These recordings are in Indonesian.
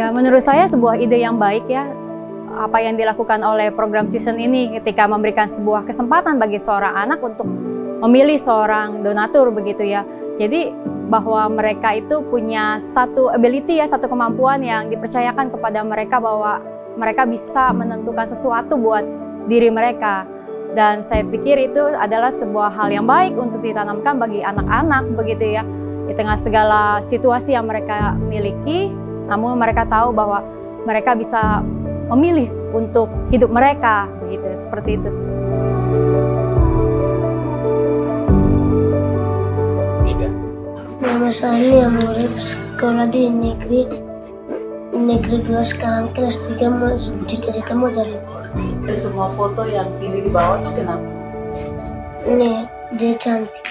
Ya, menurut saya sebuah ide yang baik ya, apa yang dilakukan oleh program Chosen ini ketika memberikan sebuah kesempatan bagi seorang anak untuk memilih seorang donatur begitu ya. Jadi bahwa mereka itu punya satu ability ya, satu kemampuan yang dipercayakan kepada mereka bahwa mereka bisa menentukan sesuatu buat diri mereka. Dan saya pikir itu adalah sebuah hal yang baik untuk ditanamkan bagi anak-anak begitu ya. Di tengah segala situasi yang mereka miliki, namun mereka tahu bahwa mereka bisa memilih untuk hidup mereka begitu, seperti itu. Nama saya murid sekolah di negeri 2 sekarang kelas 3, mau cita-cita mau jadi polisi. Dari semua foto yang ini di bawah itu kenapa? Ini dia cantik.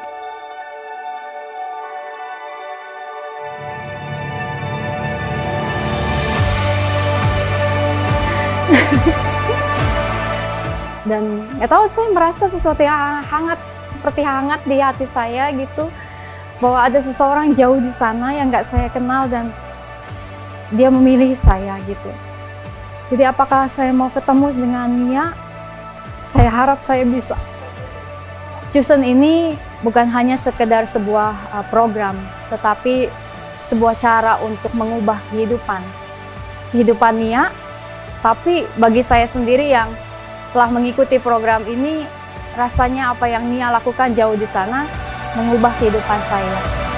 Dan nggak tahu, saya merasa sesuatu yang hangat, seperti hangat di hati saya gitu, bahwa ada seseorang jauh di sana yang nggak saya kenal dan dia memilih saya gitu. Jadi apakah saya mau ketemu dengan Nia? Saya harap saya bisa. Chosen ini bukan hanya sekedar sebuah program, tetapi sebuah cara untuk mengubah kehidupan Nia. Tapi bagi saya sendiri yang telah mengikuti program ini, rasanya apa yang Nia lakukan jauh di sana mengubah kehidupan saya.